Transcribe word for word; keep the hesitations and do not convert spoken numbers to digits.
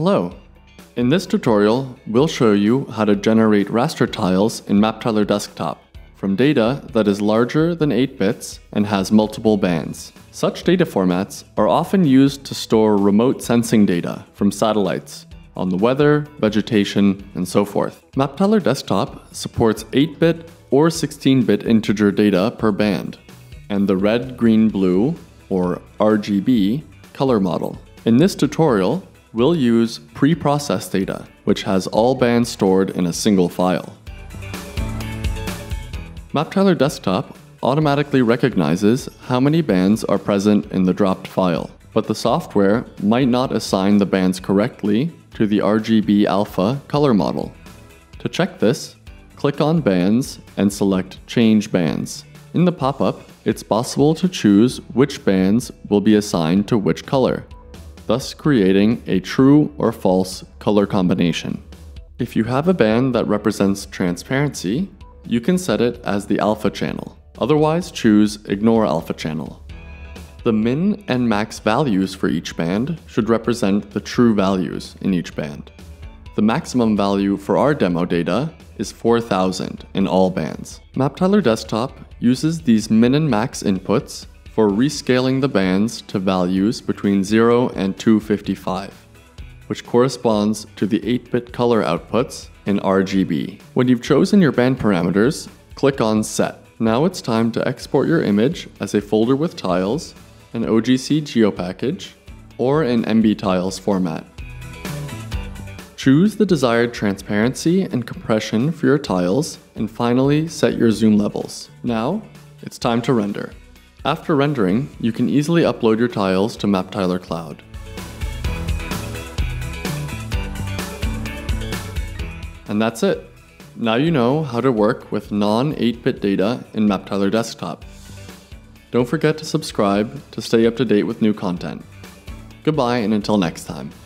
Hello! In this tutorial, we'll show you how to generate raster tiles in MapTiler Desktop from data that is larger than eight bits and has multiple bands. Such data formats are often used to store remote sensing data from satellites on the weather, vegetation, and so forth. MapTiler Desktop supports eight bit or sixteen bit integer data per band, and the red, green, blue, or R G B, color model. In this tutorial, we'll use pre-processed data, which has all bands stored in a single file. MapTiler Desktop automatically recognizes how many bands are present in the dropped file, but the software might not assign the bands correctly to the R G B alpha color model. To check this, click on Bands and select Change Bands. In the pop-up, it's possible to choose which bands will be assigned to which color, thus creating a true or false color combination. If you have a band that represents transparency, you can set it as the alpha channel. Otherwise, choose Ignore Alpha Channel. The min and max values for each band should represent the true values in each band. The maximum value for our demo data is four thousand in all bands. MapTiler Desktop uses these min and max inputs for rescaling the bands to values between zero and two fifty-five, which corresponds to the eight bit color outputs in R G B. When you've chosen your band parameters, click on Set. Now it's time to export your image as a folder with tiles, an O G C geopackage, or an M B tiles format. Choose the desired transparency and compression for your tiles, and finally set your zoom levels. Now, it's time to render. After rendering, you can easily upload your tiles to MapTiler Cloud. And that's it. Now you know how to work with non eight bit data in MapTiler Desktop. Don't forget to subscribe to stay up to date with new content. Goodbye, and until next time.